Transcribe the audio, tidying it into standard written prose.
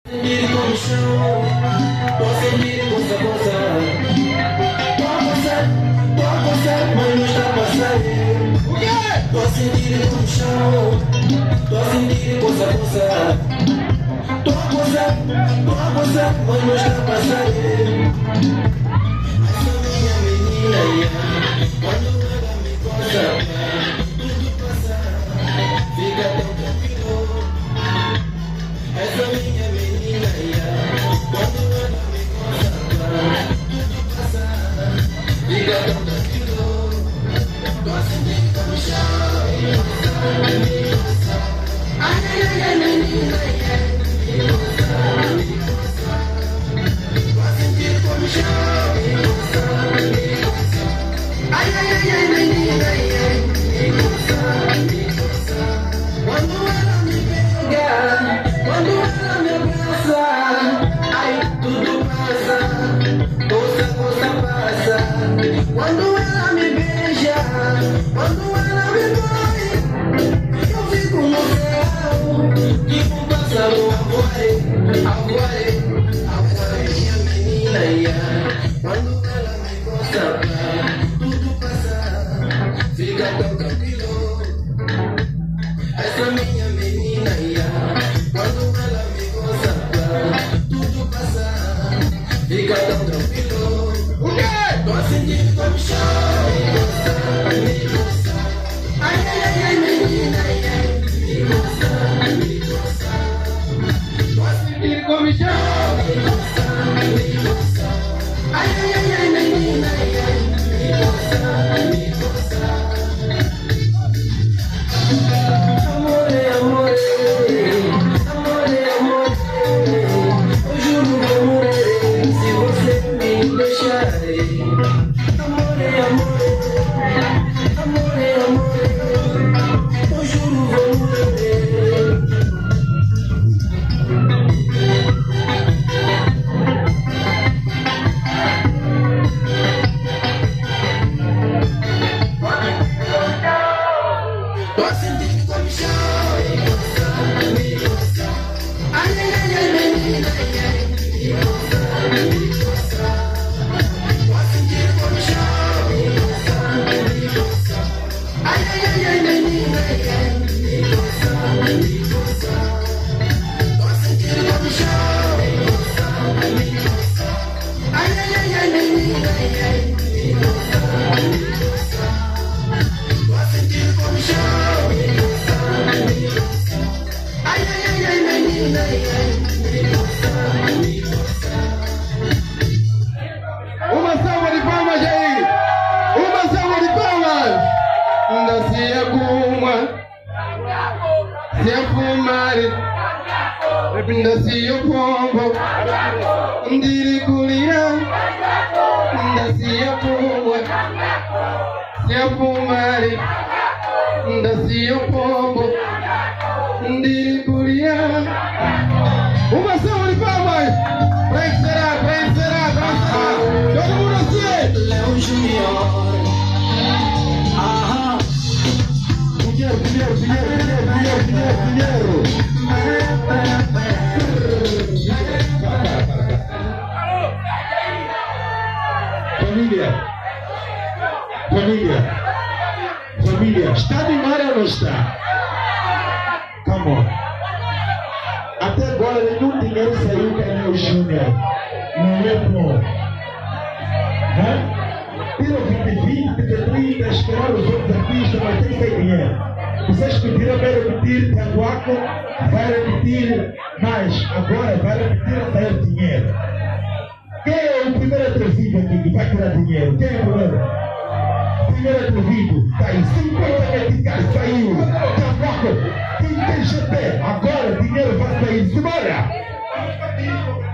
Sentir comichão, tô sentir coça. Tô a coçar, mas não está a passar. O quê? Tô a sentir comichão, tô a sentir coça. Tô a coçar, mas não está a passar. Essa minha menina, quando ela me coça, tudo passa, fica tão tranquilo. Essa minha menina, quando ela me coça, tudo passa, fica tão tranquilo. Tô a sentir comichão, me coça. Ai, ai, ai, ai, menina, me coça. Tô a sentir comichão, me coça. Ai, ai, ai, ai, menina, me coça. Quando ela me pega, quando ela me abraça, ai, tudo passa, coça passa. Quando ela me beija, quando ela me dói, eu fico no céu, tipo um pássaro a voar, minha menina, quando ela me coça, tudo passa, fica tão tranquilo. Essa minha menina, quando ela me coça, tudo passa, fica tão tranquilo. O quê? Tô a sentir comichão, me coça. Ai, ai, ai, ai, menina, me coça. Tô a sentir comichão, me coça. Ai, ai, ai, ai, menina, me coça. Amore, eu juro que eu morrerei se você me deixar. Amore, eu juro que vou morrer. Tô a sentir comichão, me coça. Ai, ai, ai, ai, menina, me coça. Tô a sentir comichão, me coça. Ai, ai, ai, ai, menina, me coça. Tô a sentir comichão, me coça. Ai, ai, ai, ai, menina, me coça. Tô a sentir comichão, me coça. Ai, ai, ai, ai, menina, me coça. Uma salva de palmas aí! Uma salva de palmas! Ainda se acuma, se afumar, ainda se opombo, ndirikulira, ainda se acuma, se afumar, ainda se opombo, ndirikulira. Uma salva de palmas! Pra encerrar, todo mundo assim! Léo Junior. Dinheiro! Família, está de mar ou não está? Come on. Até agora nenhum dinheiro saiu para Léo Junior. Não é bom. Tiram 20, 30, esperar os outros artistas, mas tem que ter dinheiro. Vocês pediram para repetir Tanguaco, vai repetir mais. Agora vai repetir a sair dinheiro. Quem é o primeiro atrevido aqui que vai tirar dinheiro? Quem é o primeiro? Primeiro atrevido, está aí 50 meticais, saiu. Tanguaco, quem tem GP? Agora dinheiro vai sair. Simbora!